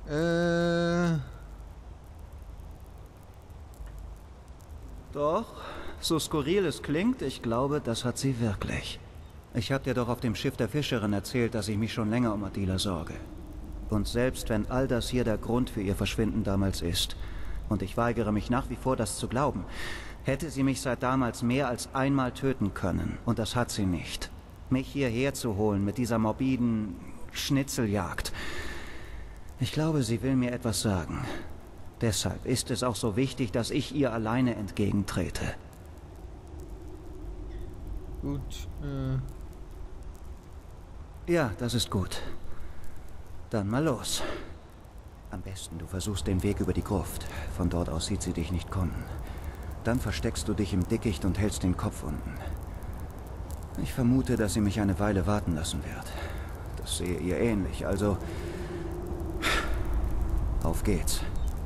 Doch, so skurril es klingt, ich glaube, das hat sie wirklich. Ich hab dir doch auf dem Schiff der Fischerin erzählt, dass ich mich schon länger um Adila sorge. Und selbst wenn all das hier der Grund für ihr Verschwinden damals ist, und ich weigere mich nach wie vor, das zu glauben, hätte sie mich seit damals mehr als einmal töten können. Und das hat sie nicht. Mich hierher zu holen mit dieser morbiden Schnitzeljagd. Ich glaube, sie will mir etwas sagen. Deshalb ist es auch so wichtig, dass ich ihr alleine entgegentrete. Gut, Ja, das ist gut. Dann mal los. Am besten, du versuchst den Weg über die Gruft. Von dort aus sieht sie dich nicht kommen. Dann versteckst du dich im Dickicht und hältst den Kopf unten. Ich vermute, dass sie mich eine Weile warten lassen wird. Das sehe ihr ähnlich, also... Auf geht's.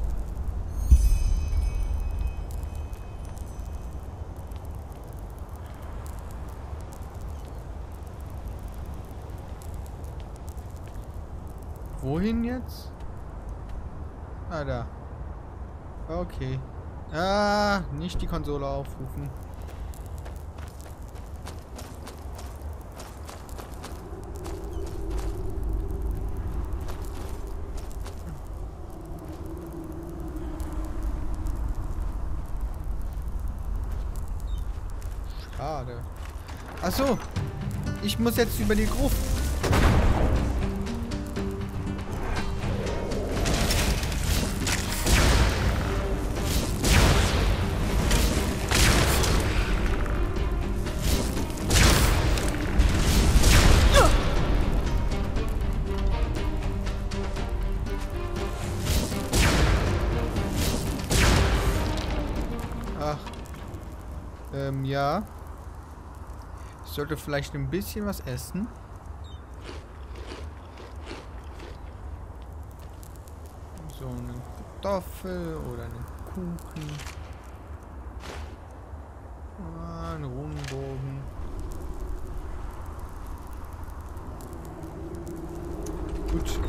wohin jetzt? Ah, da. Okay. Ah, nicht die Konsole aufrufen. Schade. Ach so. Ich muss jetzt über die Gruft. Ach. Ja. Ich sollte vielleicht ein bisschen was essen. So eine Kartoffel oder einen Kuchen. Ah, ein Rundbogen. Gut.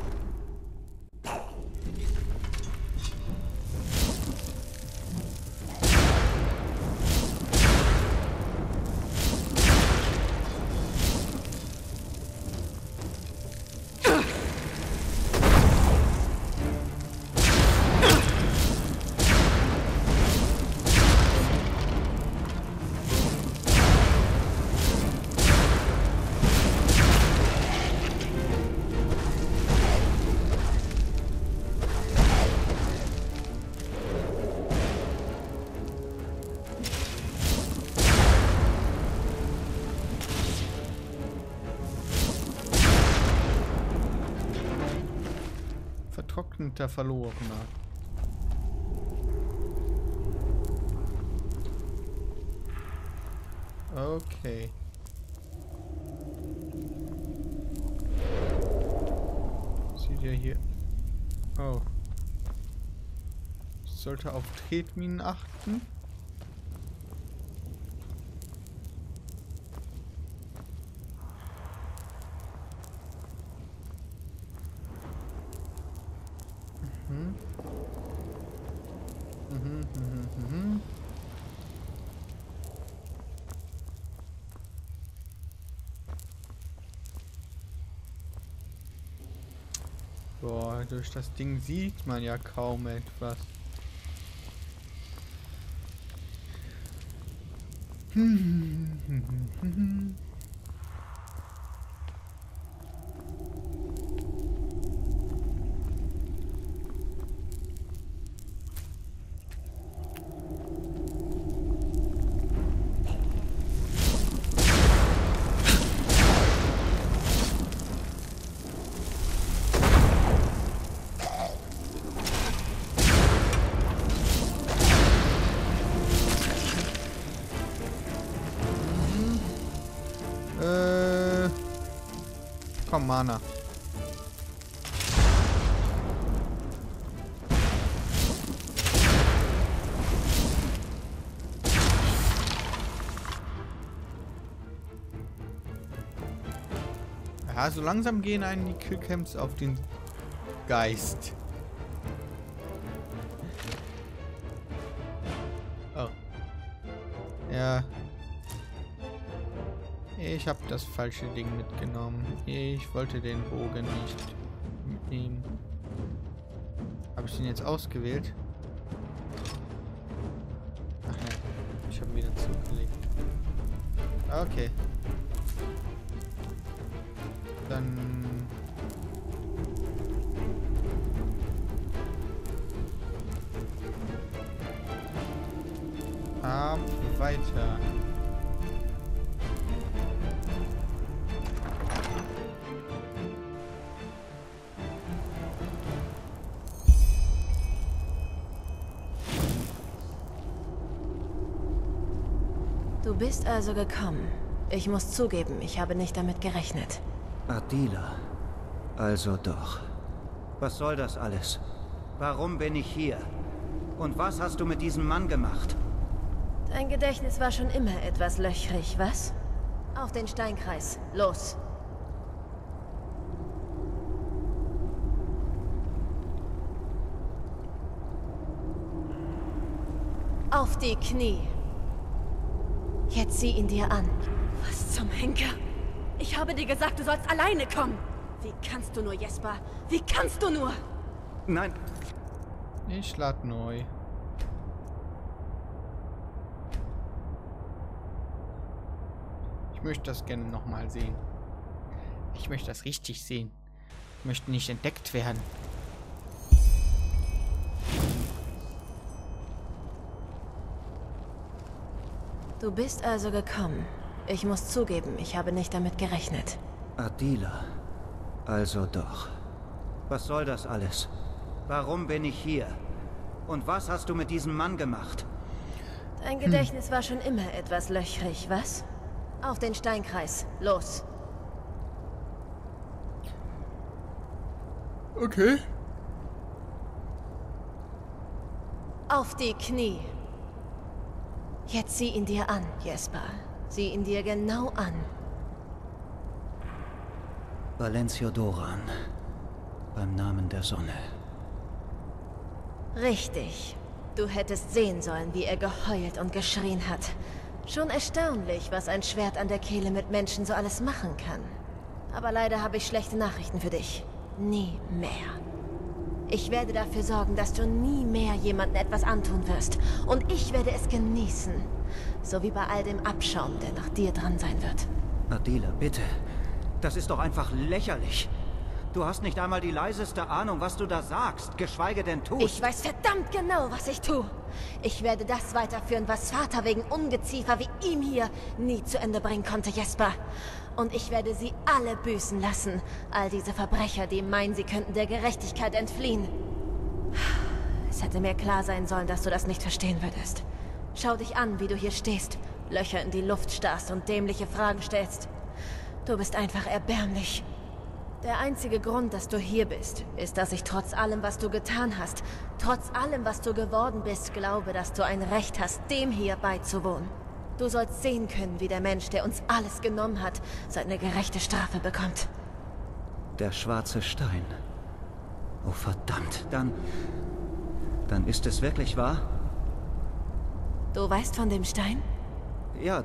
Vertrockneter Verlorener. Okay. Sieht ja hier. Oh. Ich sollte auf Tretminen achten. Boah, durch das Ding sieht man ja kaum etwas. Komm, Mana. Ja, so langsam gehen einen die Killcamps auf den Geist. Oh. Ja. Ich habe das falsche Ding mitgenommen. Ich wollte den Bogen nicht mitnehmen. Habe ich den jetzt ausgewählt? Ach ja, ich habe ihn wieder zugelegt. Okay. Dann... ab weiter. Du bist also gekommen. Ich muss zugeben, ich habe nicht damit gerechnet. Adila. Also doch. Was soll das alles? Warum bin ich hier? Und was hast du mit diesem Mann gemacht? Dein Gedächtnis war schon immer etwas löchrig, was? Auf den Steinkreis. Los. Auf die Knie. Jetzt sieh ihn dir an. Was zum Henker? Ich habe dir gesagt, du sollst alleine kommen. Wie kannst du nur, Jesper? Wie kannst du nur? Nein. Ich lade neu. Ich möchte das gerne nochmal sehen. Ich möchte das richtig sehen. Ich möchte nicht entdeckt werden. Du bist also gekommen. Ich muss zugeben, ich habe nicht damit gerechnet. Adila. Also doch. Was soll das alles? Warum bin ich hier? Und was hast du mit diesem Mann gemacht? Dein Gedächtnis war schon immer etwas löchrig, was? Auf den Steinkreis. Los. Okay. Auf die Knie. Jetzt sieh ihn dir an, Jesper. Sieh ihn dir genau an. Valencio Doran. Beim Namen der Sonne. Richtig. Du hättest sehen sollen, wie er geheult und geschrien hat. Schon erstaunlich, was ein Schwert an der Kehle mit Menschen so alles machen kann. Aber leider habe ich schlechte Nachrichten für dich. Nie mehr. Ich werde dafür sorgen, dass du nie mehr jemandem etwas antun wirst. Und ich werde es genießen. So wie bei all dem Abschaum, der nach dir dran sein wird. Adila, bitte. Das ist doch einfach lächerlich. Du hast nicht einmal die leiseste Ahnung, was du da sagst, geschweige denn tust. Ich weiß verdammt genau, was ich tue. Ich werde das weiterführen, was Vater wegen Ungeziefer wie ihm hier nie zu Ende bringen konnte, Jesper. Und ich werde sie alle büßen lassen. All diese Verbrecher, die meinen, sie könnten der Gerechtigkeit entfliehen. Es hätte mir klar sein sollen, dass du das nicht verstehen würdest. Schau dich an, wie du hier stehst, Löcher in die Luft starrst und dämliche Fragen stellst. Du bist einfach erbärmlich. Der einzige Grund, dass du hier bist, ist, dass ich trotz allem, was du getan hast, trotz allem, was du geworden bist, glaube, dass du ein Recht hast, dem hier beizuwohnen. Du sollst sehen können, wie der Mensch, der uns alles genommen hat, seine gerechte Strafe bekommt. Der schwarze Stein. Oh verdammt, dann ist es wirklich wahr? Du weißt von dem Stein? Ja,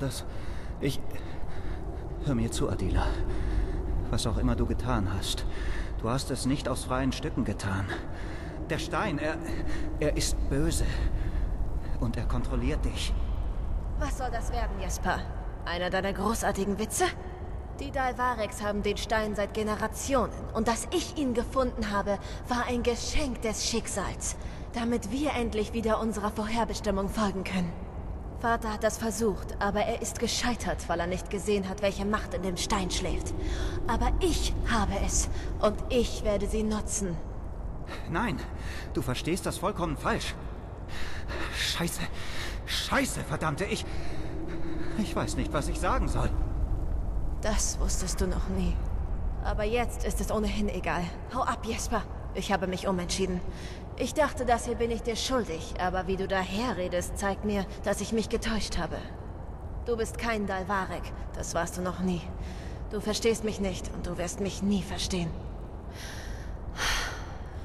Hör mir zu, Adila. Was auch immer du getan hast, du hast es nicht aus freien Stücken getan. Der Stein, er ist böse. Und er kontrolliert dich. Was soll das werden, Jesper? Einer deiner großartigen Witze? Die Dalvareks haben den Stein seit Generationen. Und dass ich ihn gefunden habe, war ein Geschenk des Schicksals. Damit wir endlich wieder unserer Vorherbestimmung folgen können. Vater hat das versucht, aber er ist gescheitert, weil er nicht gesehen hat, welche Macht in dem Stein schläft. Aber ich habe es. Und ich werde sie nutzen. Nein, du verstehst das vollkommen falsch. Scheiße. Scheiße, verdammte, ich weiß nicht, was ich sagen soll. Das wusstest du noch nie. Aber jetzt ist es ohnehin egal. Hau ab, Jesper. Ich habe mich umentschieden. Ich dachte, das hier bin ich dir schuldig, aber wie du daherredest, zeigt mir, dass ich mich getäuscht habe. Du bist kein Dalvarek, das warst du noch nie. Du verstehst mich nicht und du wirst mich nie verstehen.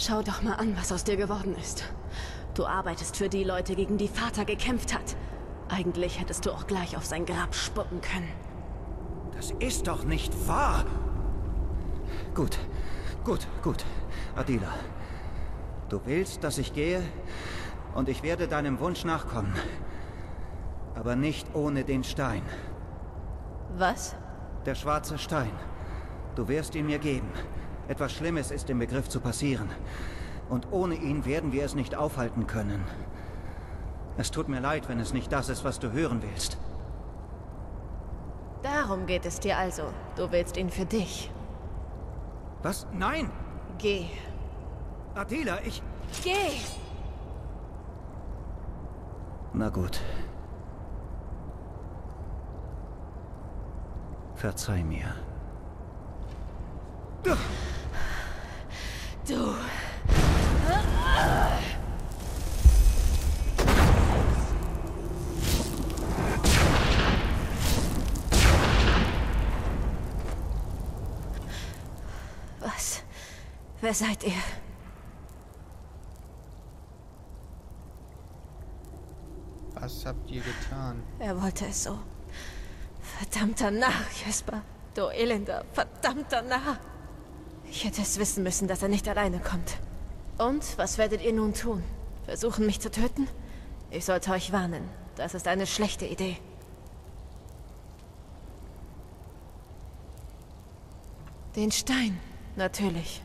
Schau doch mal an, was aus dir geworden ist. Du arbeitest für die Leute, gegen die Vater gekämpft hat. Eigentlich hättest du auch gleich auf sein Grab spucken können. Das ist doch nicht wahr! Gut. Adila. Du willst, dass ich gehe, und ich werde deinem Wunsch nachkommen. Aber nicht ohne den Stein. Was? Der schwarze Stein. Du wirst ihn mir geben. Etwas Schlimmes ist im Begriff zu passieren. Und ohne ihn werden wir es nicht aufhalten können. Es tut mir leid, wenn es nicht das ist, was du hören willst. Darum geht es dir also. Du willst ihn für dich. Was? Nein! Geh. Adila, ich... Geh! Na gut. Verzeih mir. Du... Was? Wer seid ihr? Was habt ihr getan? Er wollte es so. Verdammter Narr, Jesper. Du elender, verdammter Narr. Ich hätte es wissen müssen, dass er nicht alleine kommt. Und, was werdet ihr nun tun? Versuchen, mich zu töten? Ich sollte euch warnen. Das ist eine schlechte Idee. Den Stein, natürlich.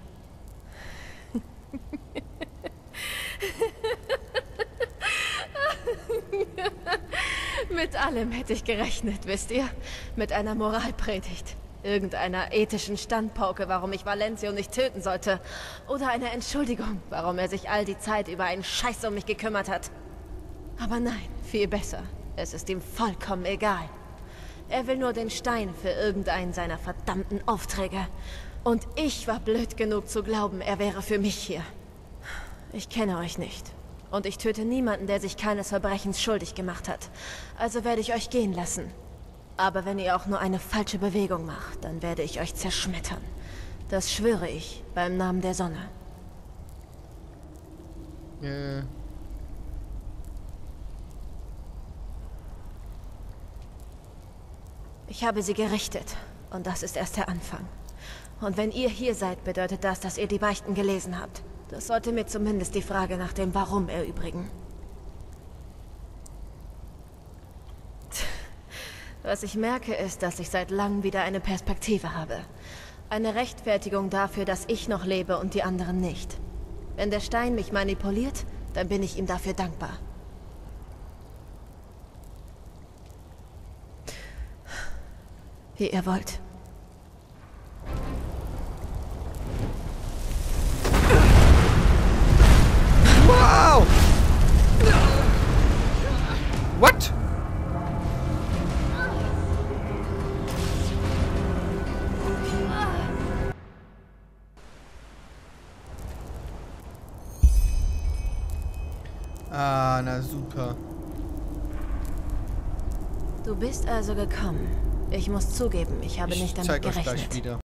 Mit allem hätte ich gerechnet, wisst ihr? Mit einer Moralpredigt. Irgendeiner ethischen Standpauke, warum ich Valencio nicht töten sollte. Oder einer Entschuldigung, warum er sich all die Zeit über einen Scheiß um mich gekümmert hat. Aber nein, viel besser. Es ist ihm vollkommen egal. Er will nur den Stein für irgendeinen seiner verdammten Aufträge. Und ich war blöd genug zu glauben, er wäre für mich hier. Ich kenne euch nicht. Und ich töte niemanden, der sich keines Verbrechens schuldig gemacht hat. Also werde ich euch gehen lassen. Aber wenn ihr auch nur eine falsche Bewegung macht, dann werde ich euch zerschmettern. Das schwöre ich beim Namen der Sonne. Ich habe sie gerichtet. Und das ist erst der Anfang. Und wenn ihr hier seid, bedeutet das, dass ihr die Beichten gelesen habt. Das sollte mir zumindest die Frage nach dem Warum erübrigen. Was ich merke, ist, dass ich seit langem wieder eine Perspektive habe. Eine Rechtfertigung dafür, dass ich noch lebe und die anderen nicht. Wenn der Stein mich manipuliert, dann bin ich ihm dafür dankbar. Wie ihr wollt. Wow! What? Ah, na super. Du bist also gekommen. Ich muss zugeben, ich habe nicht damit Ich zeig euch gerechnet. gleich wieder.